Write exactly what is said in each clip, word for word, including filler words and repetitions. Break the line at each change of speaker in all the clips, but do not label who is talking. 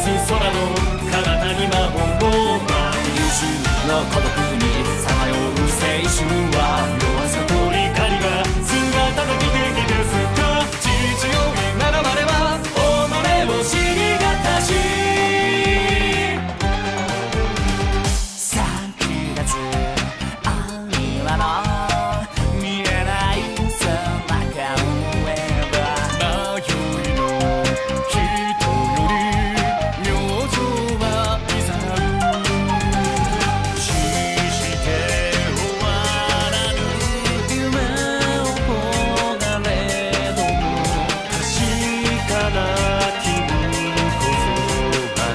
空の彼方に魔法を優秀の孤独にさまよう青春は弱さと怒りが姿の汽笛ですか。父親ならばれは己を知りがたしさんきがつアニマの見えない背中を追えば迷いの人より明星はいざう死して終わらぬ夢を焦がれども確かな君こそが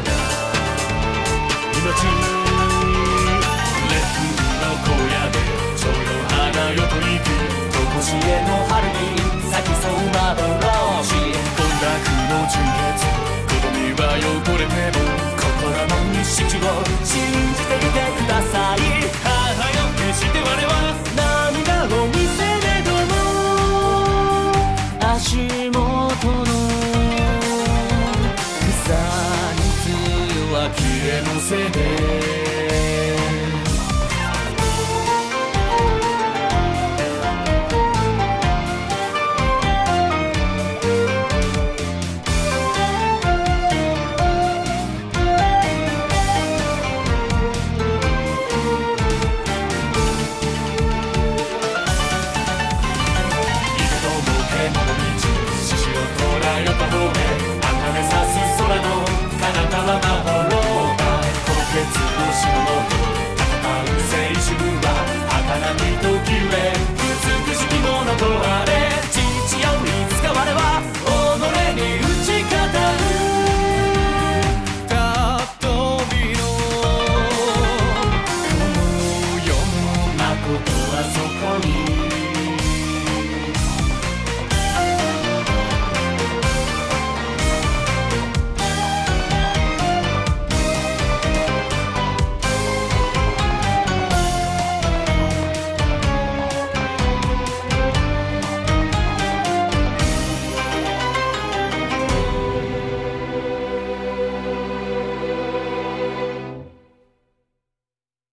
命レフの荒野で蝶の花よと行く常しえの春に咲きそうな幻混濁の純潔子供は汚れても心の錦を信じていてください。母よ決して我は涙を見せれども足元の草に強は消えのせで